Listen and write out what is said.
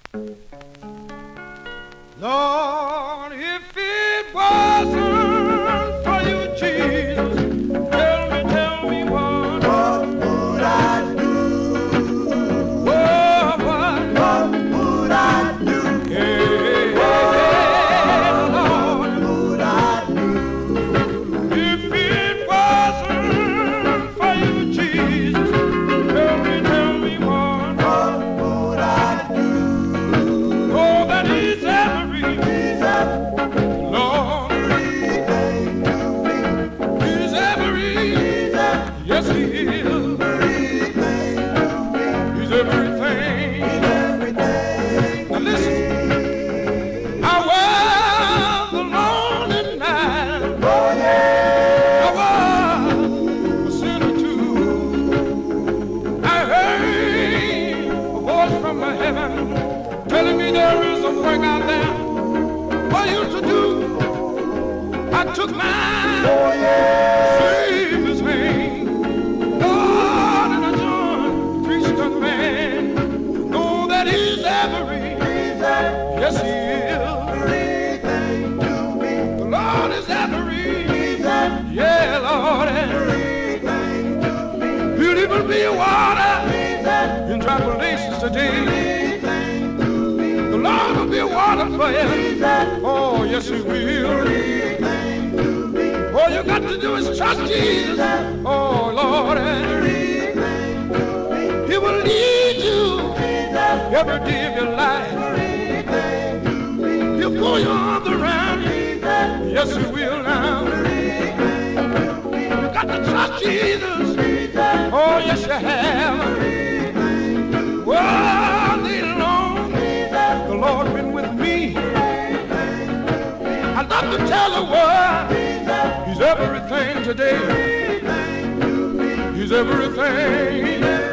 Lord, if it wasn't for you, Jesus, tell me what would I do? What would I do? Yeah, Lord, what would I do? If it wasn't for you, Jesus, tell me what would I do? Oh, that is Lord, He's yes, He is. He's everything. Now listen, I was alone at night. I was a sinner too. I heard a voice from heaven telling me there is a work out there for you to do. I took mine, saved his hand, Lord, and I joined Christian man. Know that He's yes, He is. The Lord is yeah, Lord, and He'll even be water in dry places today. The Lord will be water for you. Oh, yes, He will. All you got to do is trust Jesus. Oh, Lord, and He will lead you every day of your life. He'll pull your arms around you. Yes, He will now. You got to trust Jesus. Oh, yes, you have. Well, the Lord been with me. I'd love to tell the world He's everything today. He's everything.